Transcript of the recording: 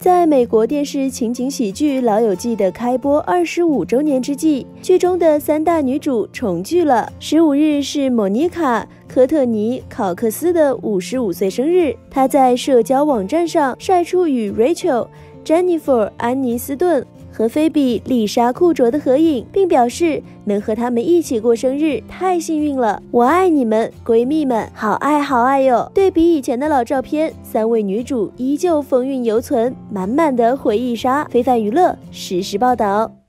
在美国电视情景喜剧《老友记》的开播25周年之际，剧中的3大女主重聚了。15日是莫妮卡·科特尼·考克斯的55岁生日，她在社交网站上晒出与 Rachel、Jennifer 安妮斯顿和菲比丽莎库卓的合影，并表示能和他们一起过生日太幸运了，我爱你们，闺蜜们，好爱好爱哟。对比以前的老照片，3位女主依旧风韵犹存，满满的回忆杀。非凡娱乐实时报道。